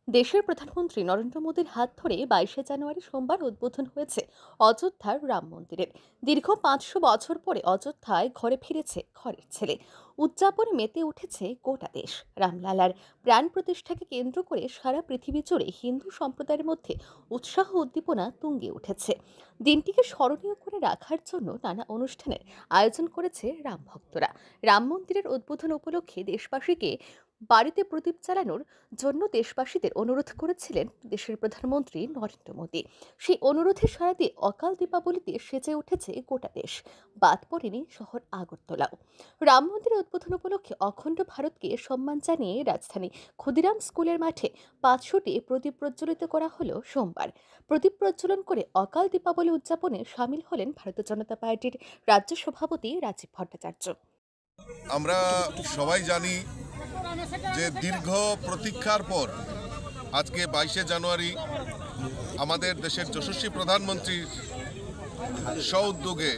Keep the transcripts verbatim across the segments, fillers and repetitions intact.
দেশের প্রধানমন্ত্রী নরেন্দ্র মোদীর হাত ধরে বাইশে জানুয়ারি সোমবার উদ্বোধন হয়েছে অযোধ্যার রাম মন্দিরের। দীর্ঘ পাঁচশো বছর পরে অযোধ্যায় ঘরে ফিরেছে ঘরের ছেলে। উদযাপনে মেতে উঠেছে গোটা দেশ। রামলালার প্রাণ প্রতিষ্ঠাকে কেন্দ্র করে সারা পৃথিবী জুড়ে হিন্দু সম্প্রদায়ের মধ্যে উৎসাহ উদ্দীপনা তুঙ্গে উঠেছে। দিনটিকে স্মরণীয় করে রাখার জন্য নানা অনুষ্ঠানের আয়োজন করেছে রাম ভক্তরা। রাম মন্দিরের উদ্বোধন উপলক্ষে দেশবাসীকে বাড়িতে প্রদীপ জ্বালানোর জন্য দেশবাসীদের অনুরোধ করেছিলেন দেশের প্রধানমন্ত্রী নরেন্দ্র মোদী। সেই অনুরোধে সাড়া দিয়ে অকাল দীপাবলিতে সেজে উঠেছে গোটা দেশ। বাদ পড়েনি শহর আগরতলাও। রাম মন্দির উদ্বোধন উপলক্ষে অখণ্ড ভারতকে সম্মান জানিয়ে রাজধানী ক্ষুদিরাম স্কুলের মাঠে পাঁচশোটি প্রদীপ প্রজ্বলিত করা হলো সোমবার। প্রদীপ প্রজ্বলন করে অকাল দীপাবলি উদযাপনে সামিল হলেন ভারতীয় জনতা পার্টির রাজ্য সভাপতি রাজীব ভট্টাচার্য। আমরা সবাই জানি যে দীর্ঘ প্রতীক্ষার পর আজকে বাইশে জানুয়ারি আমাদের দেশের যশস্বী প্রধানমন্ত্রীর স্ব-উদ্যোগে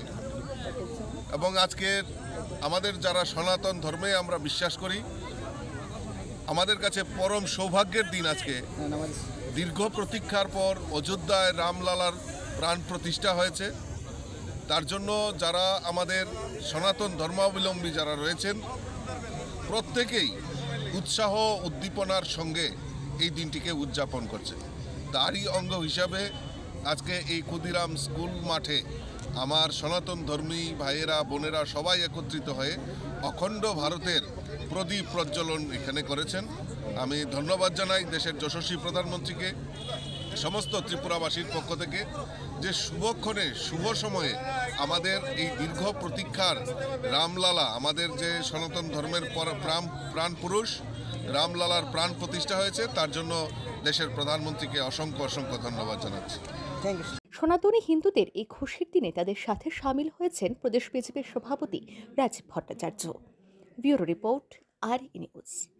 এবং আজকের আমাদের যারা সনাতন ধর্মে আমরা বিশ্বাস করি, আমাদের কাছে পরম সৌভাগ্যের দিন। আজকে দীর্ঘ প্রতীক্ষার পর অযোধ্যায় রামলালার প্রাণ প্রতিষ্ঠা হয়েছে। তার জন্য যারা আমাদের সনাতন ধর্মাবলম্বী যারা রয়েছেন প্রত্যেকেই উৎসাহ উদ্দীপনার সঙ্গে এই দিনটিকে উদযাপন করছে। তারই অঙ্গ হিসাবে আজকে এই ক্ষুদিরাম স্কুল মাঠে আমার সনাতন ধর্মী ভাইয়েরা বোনেরা সবাই একত্রিত হয়ে অখণ্ড ভারতের প্রদীপ প্রজ্বলন এখানে করেছেন। আমি ধন্যবাদ জানাই দেশের যশস্বী প্রধানমন্ত্রীকে, সমস্ত ত্রিপুরাবাসীর পক্ষ থেকে, যে শুভক্ষণে শুভ সময়ে আমাদের এই দীর্ঘ প্রতীক্ষার রামলালা, আমাদের যে সনাতন ধর্মের প্রাণ প্রাণ পুরুষ রামলালার প্রাণ প্রতিষ্ঠা হয়েছে, তার জন্য দেশের প্রধানমন্ত্রীকে অসংখ্য অসংখ্য ধন্যবাদ জানাচ্ছি। সনাতনী হিন্দুদের এই খুশির দিনে তাদের সাথে সামিল হয়েছেন প্রদেশ বিজেপির সভাপতি রাজীব ভট্টাচার্য। ব্যুরো রিপোর্ট, আর ই নিউজ।